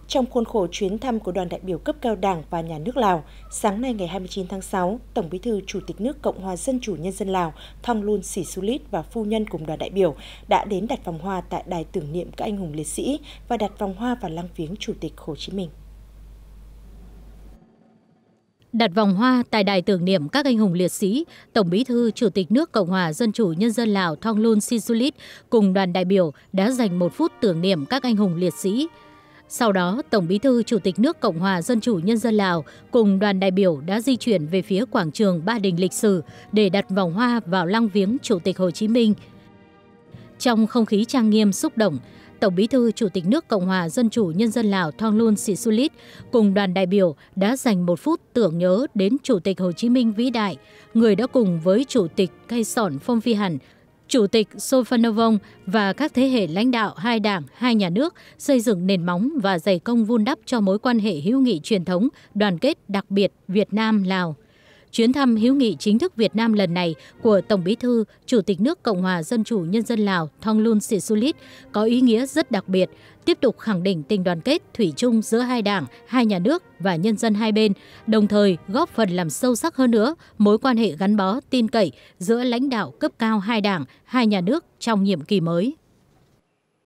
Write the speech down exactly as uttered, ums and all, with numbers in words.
Trong khuôn khổ chuyến thăm của đoàn đại biểu cấp cao Đảng và Nhà nước Lào, sáng nay ngày hai mươi chín tháng sáu, Tổng Bí thư Chủ tịch nước Cộng hòa Dân chủ Nhân dân Lào Thongloun Sisoulith và phu nhân cùng đoàn đại biểu đã đến đặt vòng hoa tại đài tưởng niệm các anh hùng liệt sĩ và đặt vòng hoa vào lăng viếng Chủ tịch Hồ Chí Minh. Đặt vòng hoa tại đài tưởng niệm các anh hùng liệt sĩ, Tổng Bí thư Chủ tịch nước Cộng hòa Dân chủ Nhân dân Lào Thongloun Sisoulith cùng đoàn đại biểu đã dành một phút tưởng niệm các anh hùng liệt sĩ. Sau đó, Tổng Bí thư Chủ tịch nước Cộng hòa Dân chủ Nhân dân Lào cùng đoàn đại biểu đã di chuyển về phía quảng trường Ba Đình lịch sử để đặt vòng hoa vào lăng viếng Chủ tịch Hồ Chí Minh. Trong không khí trang nghiêm xúc động, Tổng Bí thư Chủ tịch nước Cộng hòa Dân chủ Nhân dân Lào Thongloun Sisoulith cùng đoàn đại biểu đã dành một phút tưởng nhớ đến Chủ tịch Hồ Chí Minh vĩ đại, người đã cùng với Chủ tịch Khay Sỏn Phong Phi Hẳn, Chủ tịch Souphanouvong và các thế hệ lãnh đạo hai đảng, hai nhà nước xây dựng nền móng và dày công vun đắp cho mối quan hệ hữu nghị truyền thống, đoàn kết đặc biệt Việt Nam-Lào. Chuyến thăm hữu nghị chính thức Việt Nam lần này của Tổng Bí thư Chủ tịch nước Cộng hòa Dân chủ Nhân dân Lào Thongloun Sisoulith có ý nghĩa rất đặc biệt, tiếp tục khẳng định tình đoàn kết thủy chung giữa hai đảng, hai nhà nước và nhân dân hai bên, đồng thời góp phần làm sâu sắc hơn nữa mối quan hệ gắn bó tin cậy giữa lãnh đạo cấp cao hai đảng, hai nhà nước trong nhiệm kỳ mới.